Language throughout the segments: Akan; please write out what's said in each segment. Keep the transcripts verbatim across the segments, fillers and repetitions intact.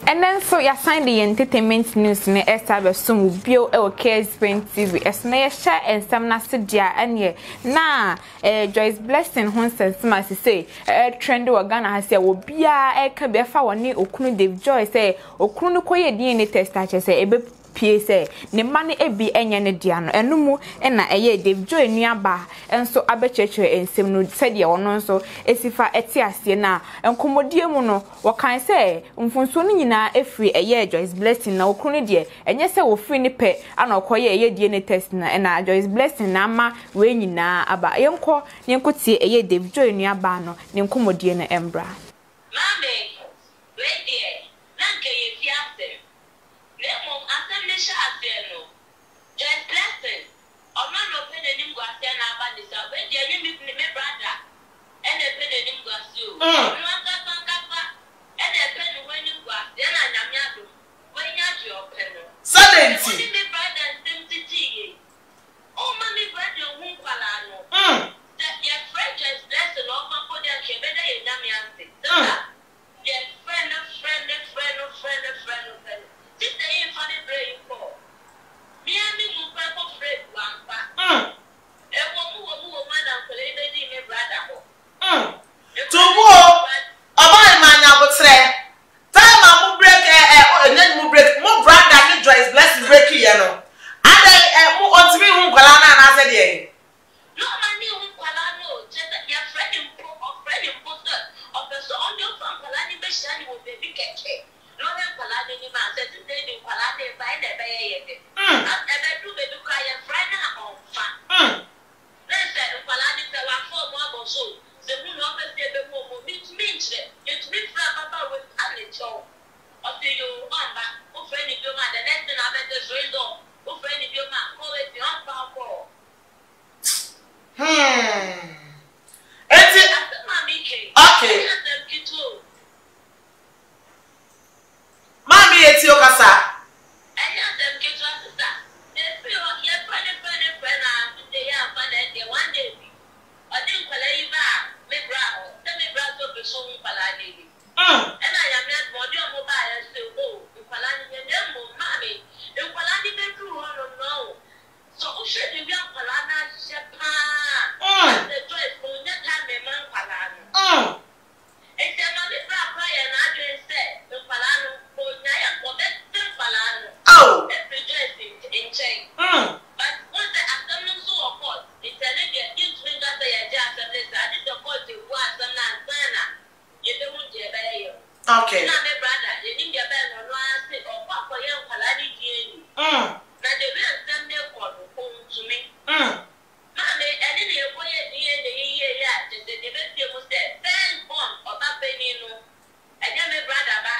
And then so you sign the entertainment news ne Esther some bio e K S T V esna share and some na sedia anye na eh Joyce Blessing hon sense ma say eh trend wa Ghana ha say obia e ka be fa woni okunu Dave Joy say okunu no koye D N A test a che say ebe pie say ne ma ne ebi enye ne dia no enu mu e na eye Dave Joy nuaba enso abecheche ensem no sedia wono nso esifa eti ase na enkomodie mu no wakan say mfonso no nyina efri eye Joyce Blessing na okunu de enye say wo free ni pe ana okoye eye D N A test na na Joyce Blessing na ma we nyina aba yenko yenko tie eye Dave Joy nuaba no ne enkomodie na embra mame we die nanke ye fiase le mo asem sha ase no Joyce Blessing o ma no pe de nim gwase na aba ni sa we die nim me me brother ene pe de nim gwase o no aka kankapa ene pe ni we nim gwase na nyame ado we nya ji o pe no sadenti ni me brother sim titi o ma me brother hu kwala no mm that your friend Joyce Blessing o ma ko de che be de ye nyame ante your friend friend friend friend friend friend this day in funny brain for me and me move back for friend one pa mm e wo mu wo mu wo ma na ko le be di me brother ho mm tubo oba imanya botre time amu break eh eh enye mu break mu brother ni Joyce Blessing break here no ade eh mu ontimi hu kwala na na se de no man ni hu kwala no just your friend impo of friend imposter of the so on your fan kwala ni be shani wo baby keke no na kwala ni ma se ti dey ni kwala dey by the be ye ye mm e be do be do cry your friend na on fa mm let's say kwala ni te wa fo mo abo so se mu no be se be mo mo bit me nche you to be fra baba with alecho o se yo on ba o friend ni bi ma the next thing I bet the result o friend ni bi ma call it on pa ko hmm eti okay mami eti okasa mm so o should be a palana shepa mm the joy for that time man palana mm it's a man bra cry and I just said the palano for ya for that palano oh every joy in chain mm but once the afternoon so of course it's a little instrument that they are just and this I did the court to was some sana you don't get by okay na me brother you need your band no say or papa ya palani die mm na the real them they call to me mm mame ene ne boye die ne yiye ya de de de be mu se first born oba peni no enye me brother ba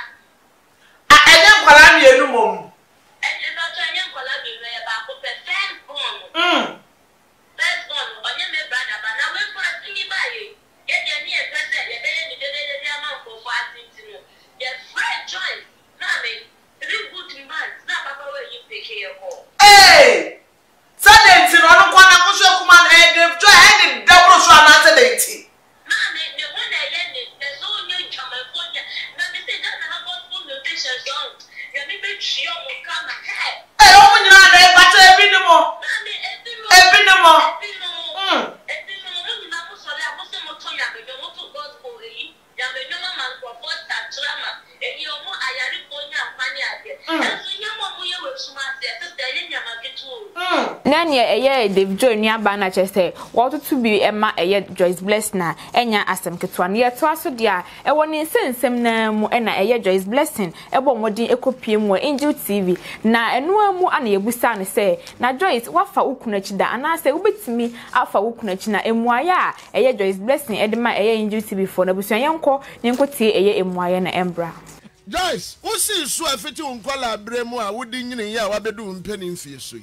a enye kwala mienu mom ene no to enye kwala bi no ya ba ko pe first born mm first born onye me brother ba na we for tini ba ye ye de ni e pese ye be ni de de de ama ko for atinti no ye friend join mame three good months na papa we you pick here ko eh sadenti no no kwa na ko so kuma na e Dave Joy e de dabro so na sadenti mame the one that ye ni the so new chama fonya na me say that na go full nutrition song ya me be trio mo kama hey eh o mu nyina na e bata ebi ni mo mame ebi mo ebi ni mo ebi mo mm ebi mo mo ni na mo so le mo se mo to ya me mo to gospel yi ya me no man ko for that drama e yi o mo ayari ko nya mani ade so nya mo mo ye we suma se se se ye nya ma ketu mm nanye eye Dave Joy nuaba na chese wotutu bi ema eye Joyce Blessing na enya asem ketwa na yeto aso dia e woni nsensem na mu ena eye Joyce Blessing ebo modin ekopie mu Angel T V na enu amu ana yebusa ne se na Joyce wafa ukunachi da ana se ubetimi afa ukunachi na emuaya eye Joyce Blessing edema eye Angel T V for na busuan yenko yenko tie eye emuaya na embra Joyce usi so afiti unkwala bremu a wudi nyine ya wabedu mpeni mfie so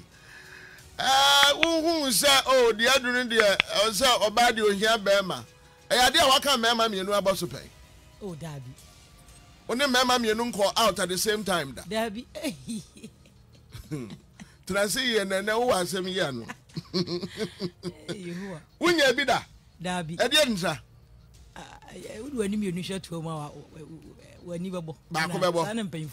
eh unhu se o de adunu de se oba de ohia bema e ya de waka mema mienu abaso pai oh dabi oni mema mienu nko out at the same time da dabi transi ye na na wo asem ye no yehuwa unya bi da dabi e de nsa wani mi enusha to ma wani bebo ba ko bebo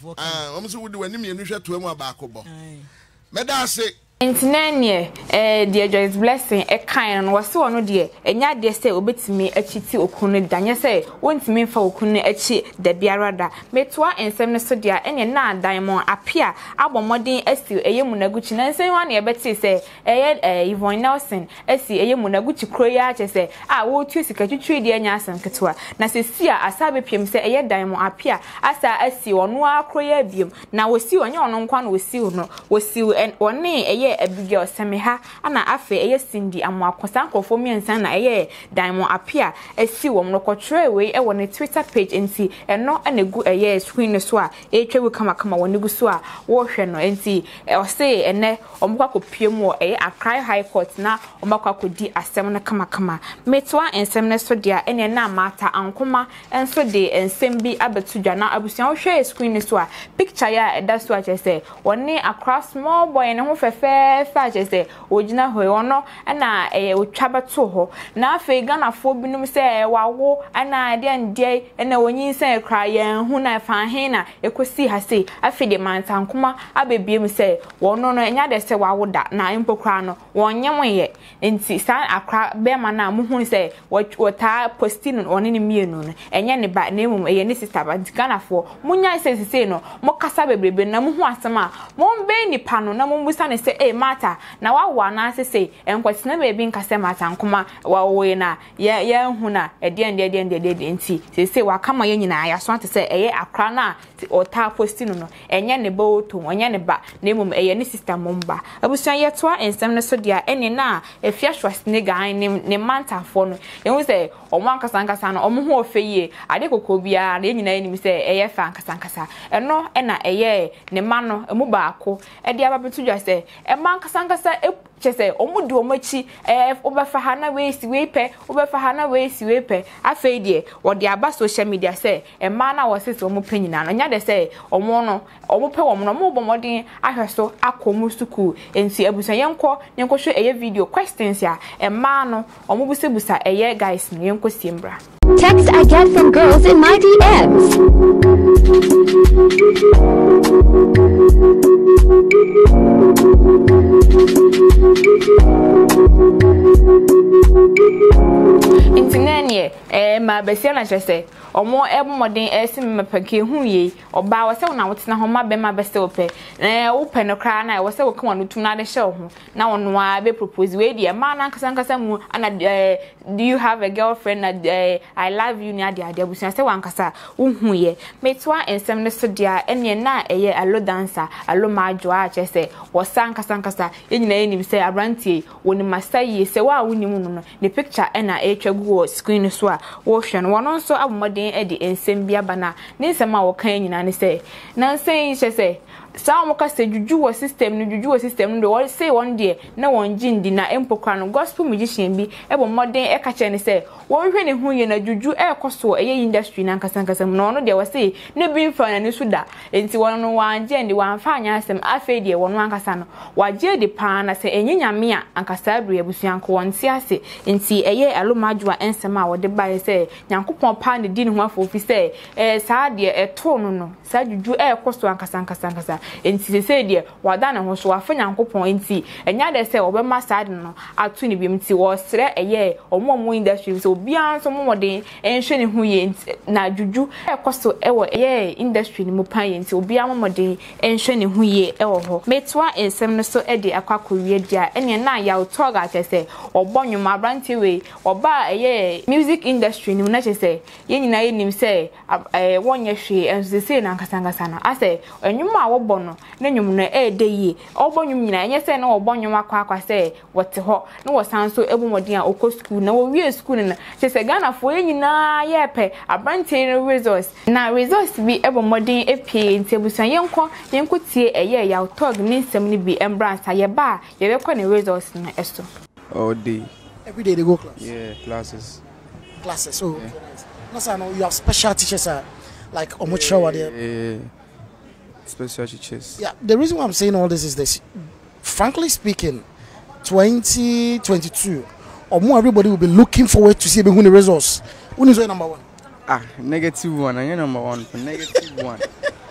ah o mo so wudi wani mi enusha to ma ba ko bo meda ase Intinanye eh dear Joyce Blessing e kan no wose wono de enya de se obetimi achiti okunu danye se wontimi fa okunu achi da biara da metoa ensem ne so dia enye na diamond apia abomodin asi eye munaguchi na nsem wa na ye beti se eye Yvonne Nelson asi eye munaguchi kroya ache se a wo tu sika twitwi de enya asem ketwa na se sia asabe piem se eye diamond apia asa asi ono akroya biem na wosi onye ono nkwa na wosi no wosi one eye Abigail Semeha ana afe eye Cindy amwakosa nkofo miensa na eye Diamond Apia esi wo mnokotwe we e wo ne Twitter page enti eno anegu eye screen so a etwe kama kama wonegu so a wo hwe no enti o se ene omkwa kopiem wo eye Accra High Court na omkwa kodi asem na kama kama metwa ensem ne so dia ene na mata ankoma enso de ensem bi abetudwa na abusia wo hwe screen so a picture ya eda so a chese woni Accra small boy ne ho fefe fa jese ogina ho ono na eh otwa beto ho na afa Ghana fo binum se wawo ana de ande na wonyin se kra yan hu na fa hen na ekosi ha se afa de mantankoma abebiem se wono no enya de se wawo da na impokra no wonyem ye enti san akra be ma na mu hu se wota postino oni ni mienu no enya ne ba na emum eye ne sister ba Ghana fo munya se se no mo kasa bebrebe na mu hu asema mo be nipa no na mo busa ne se e mata na wawa na sese enkwatena bebi nkase mata nkoma wawo na ye ye hu na ede ende ede ende ede enti sese wakama ye nyina ya so ate se eye akra na ota postino no enye ne ba oto onye ne ba na emum eye ne sister momba abusuan ye toa ensem ne so dia ene na efia hwasne gan ne ne mantafo no ehu se omo ankasa ankasa no omo ho ofeye ade kokobia na nyina enim se eye fa ankasa ankasa eno ena eye ne ma no emu baako ede ababetudwa se ema ankasa ankasa chese omudi omachi eh obafa ha na we si we pe obafa ha na we si we pe afei de wode aba social media se ema na wosese omo panyina no nya de se omo no omo pe omo no mo bomodin ahweso akomu suku enti abusa yenko yenko hwe eye video questions ya ema no omo busebusa eye guys no yenko siembra text I get from girls in my D Ms. Intinanye eh ma besia na chese omo ebomodin esi mepeke hu ye oba wo se na wotena ho ma be ma be se ope eh wo pe no kra na wo se wo kan nutum na de hye ho na wono a be propose we die ma na nkasa nkasa mu ana do you have a girlfriend na I love you ni ade ade abusia se wankasa wo hu ye metwa ensem ne so dia ene na eye alo dancer alo majo a chese wo sankasa nkasa enyina enim se abrantie woni masayi se wa wonimu no ne picture ena etwa gu screen so a wo hwe no wono so abomodin edi ensem bia bana ne nsem a wo kan nyina ne se na nsem hye sa mo ka se juju wo system no juju wo system no wo say one day na won jindi na empokra no gospel musician bi ebo modern e ka che ne se wo hwe ne hu ye na juju e koso e ye industry na nkasa nkasa no no de wo say ne bi mfa na ne suda enti wono no wanje ndi wan fa anya asem afa de wono ankasa no waje de pa na se enye nyame a ankasa abru abusuanko wonti ase enti eye alomajwa ensem a wo de ba se nyankopon pa ne di ne ho afofi se eh sa de e to no no sa juju e koso ankasa ankasa ankasa enti se de wada na ho so afa nyankopon enti enya de se obema sad no atu ni bimti wo sre eye omomo industry so bia so momode enhwe ne hu ye na juju e koso e wo eye industry ni mo pan ye enti obia momode enhwe ne hu ye e wo ho metwa ensem no so e de akwakowie dia ene na ya utoga chese obonwum abranti we oba eye music industry ni na chese ye nyina ye nim se eh wonye hwe enso se na nkasangasa na ase enwum a wo no na nwum na e de yi obonwum nyina enye se na obonwum akwa akwa se wote ho na wo sanso ebomodin a okọ school na wo wie school na chese Ghana fo nyina ye pe abranti resource na resource bi ebomodin epie ntebusan yenko yenko tie eye ya tog ni nsem ni bi embransa ye ba ye be ko ne resource na eso all day every day they go class. Yeah, classes Classes. So yeah. No, no, you have special teachers uh, like Omocha yeah, there. Yeah. Special teachers. Yeah, the reason why I'm saying all this is this. Frankly speaking, twenty twenty-two, or more everybody will be looking forward to see the results Who is your number one? Ah, negative one. I number one. Negative one.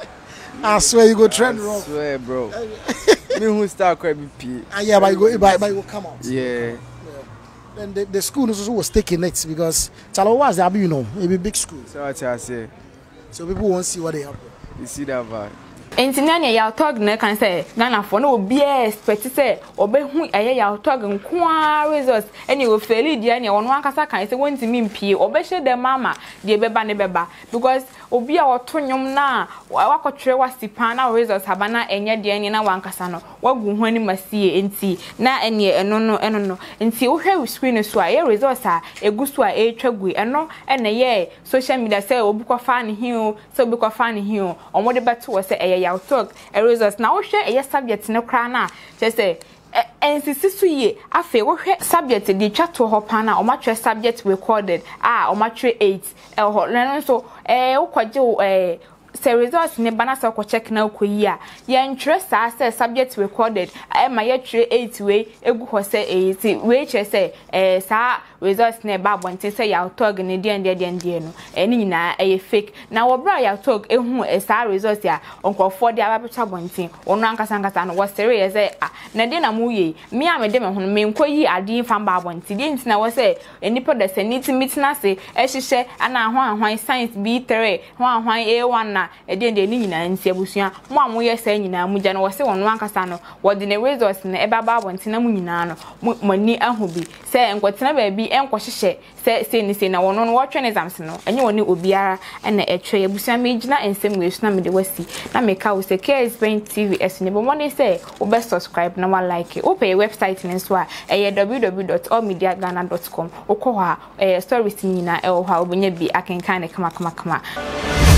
I swear you go trend I wrong. swear, bro. Me who start quite B P. Ah, yeah, but you go, but, but you go come out. Yeah. Then the, the school also was taking it because Chalo was there, you know, a big school. So what I say? So people won't see what they have. You see that vibe? Entinanya ya talk na kan say Ghana for no be expect say obehu eye ya talk nko results any o fail dia ne wono akasa kan say wontimi mpie obehye dem mama de beba ne beba because obi a wotonyom na wakotwere wasipa na results habana enye de ne na wankasa no wagu ho ani masie enti na ene eno no eno no enti wo hwe screen so a ye results a egusu a e twagui eno ene ye social media say obi kwa fa ne hiu say obi kwa fa ne hiu omode beto wo say eye ya talk a results na wo hwe eye subject ne kra na che say ensisi so ye afa wo hwe subject di twato ho pa na o ma twa subject recorded ah o ma twa eight e ho leno so eh wo kwaje eh se results ne bana sa ko check na ko yi a ye ntwe sa say subject recorded e ma ye twa eight we egu ho say eight we che say eh sa results ne ba bonte say ya tog ne die die die die no eni nyina e fake na wo bra ya tog ehu e sa results ya onkofo de ababecha bonte onu ankasa ankasa no wo sere ye say ah na de na mu ye me a me de me ho me nkoyi ade fa ba bonte de ntina wo say enipo de sanity mitina say e hihye ana ho ahwan science B three ho ahwan A one na e de de ni nyina nti abusua mo amu ye say nyina mu gya no wo say onu ankasa no wo de ne results ne e ba ba bonte na mu nyina no mo ni ahubi say enkwotena ba bi enko hihye se se ni se na wono no wotwe exams no enye woni obiara na etwe abusua me gina ensem we su na me de wasi na me ka wo se K S Brain T V S ne bo mo ne say wo be subscribe na wa like o pay website ne so a eye w w w dot all media ghana dot com okọ ha eh stories nyina e wo ha obonya bi akenkan ne kama kama kama